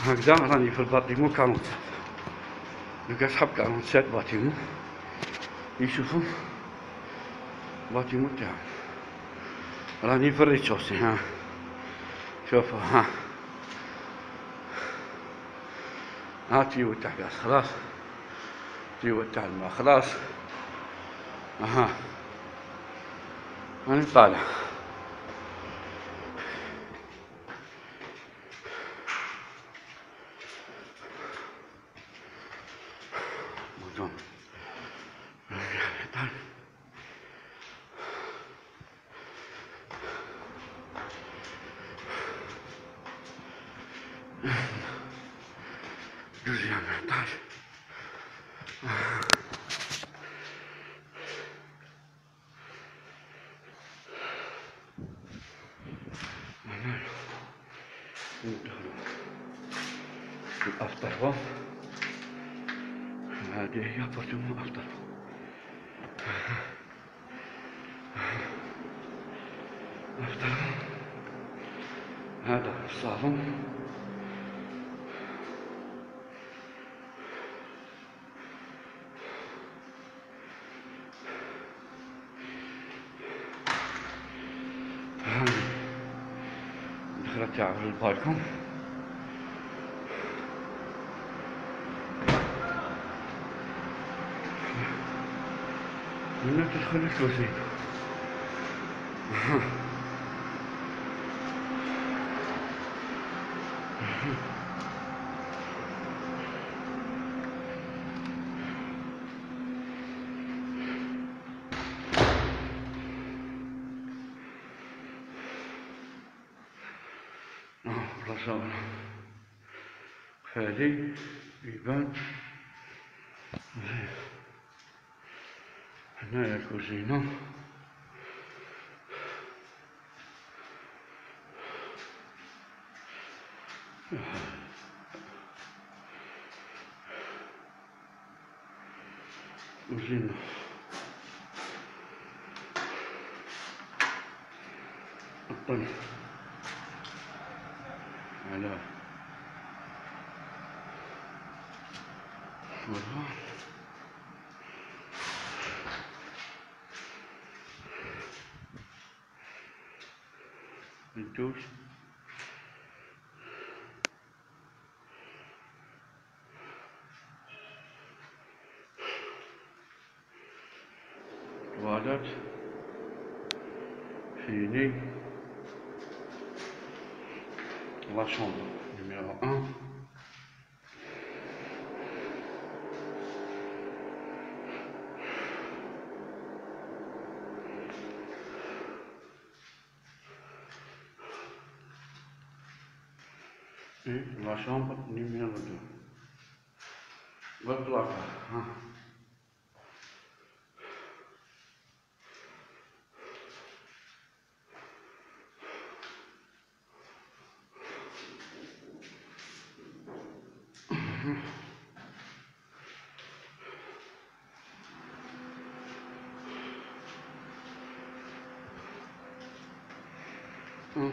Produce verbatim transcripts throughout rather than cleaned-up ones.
هكذا راني في الباطيمو كارونت. دوكا صحاب كارونت سات باطيمو يشوفوا باطيمو تاعهم. راني في الريتشوسي. ها شوفوا ها ها تيو تاع غاز خلاص، تيو تاع الماء خلاص. اها راني طالع. موجود جوزي عام احداش. ندخلو الأفطر غوف. هذه هي بورتمو أفطر. أفطر. هذا الصالون. الدخلة تاع البالكون. هنا تدخل الكوزينة. بلاصة هادي يبان. هنايا الكوزينة. كوزينة الطن على مرة. الدوش تواليت فيني لا شومبر نيميرو ان. et la chambre numéro deux. Le placard. Hein. Hum.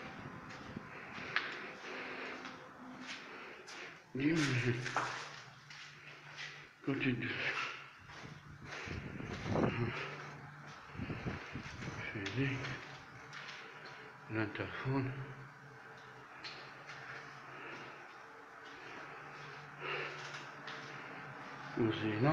Côté de fini l'interphone. Cuisine.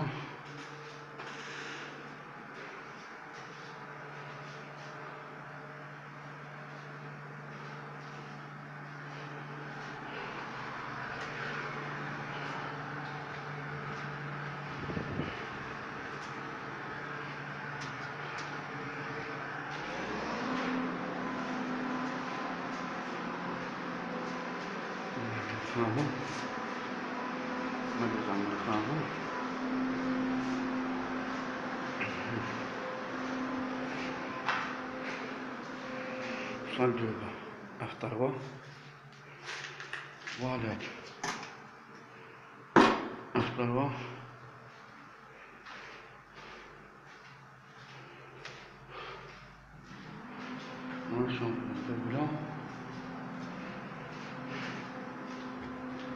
Savon. Magasin de savon. Salle de bain. After work. Wallet. After work. Chambre de blanc.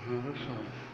Voilà ça.